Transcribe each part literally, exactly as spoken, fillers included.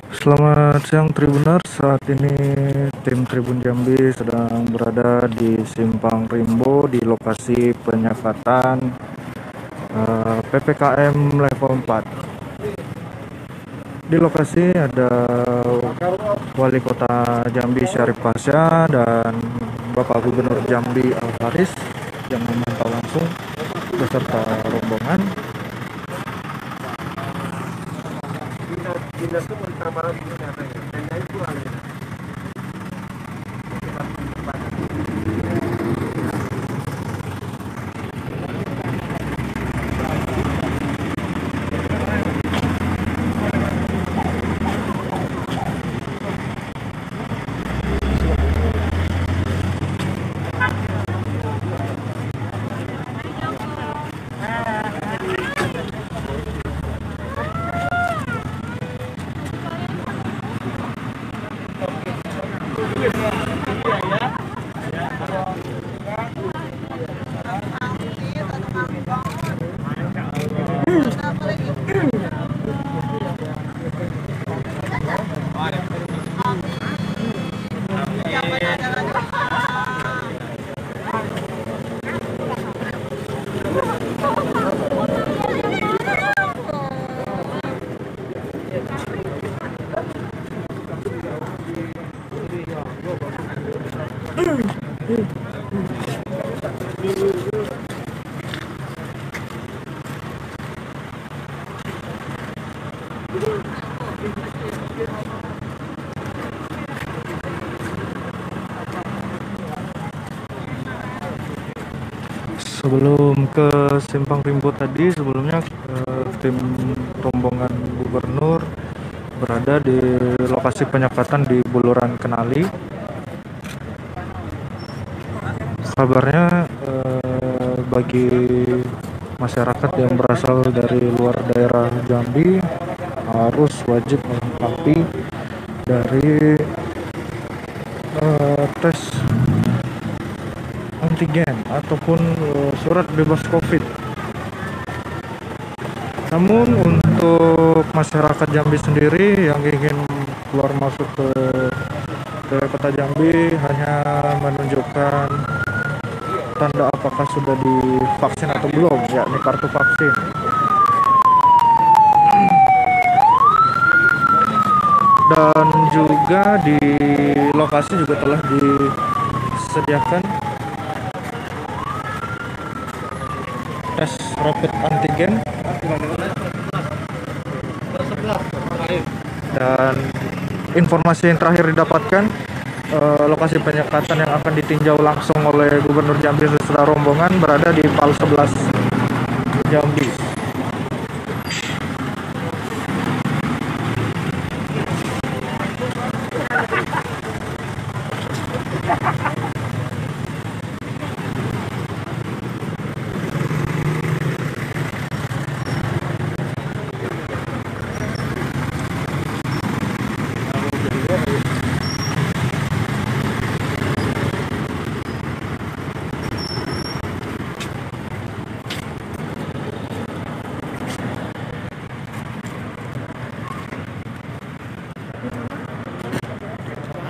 Selamat siang Tribuners, saat ini tim Tribun Jambi sedang berada di Simpang Rimbo di lokasi penyekatan uh, P P K M level empat. Di lokasi ada Wali Kota Jambi Syarif Pasha dan Bapak Gubernur Jambi Al Haris yang memantau langsung beserta rombongan. Sebelum ke Simpang Rimbo tadi, sebelumnya eh, tim rombongan gubernur berada di lokasi penyekatan di Buluran Kenali. Kabarnya eh, bagi masyarakat yang berasal dari luar daerah Jambi harus wajib melengkapi dari eh, tes antigen ataupun uh, surat bebas COVID. Namun untuk masyarakat Jambi sendiri yang ingin keluar masuk ke, ke kota Jambi hanya menunjukkan tanda apakah sudah divaksin atau belum, yakni kartu vaksin. Dan juga di lokasi juga telah disediakan tes rapid antigen, dan informasi yang terakhir didapatkan eh, lokasi penyekatan yang akan ditinjau langsung oleh Gubernur Jambi beserta rombongan berada di Pal sebelas Jambi.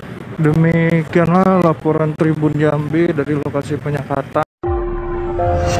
Demikianlah laporan Tribun Jambi dari lokasi penyekatan.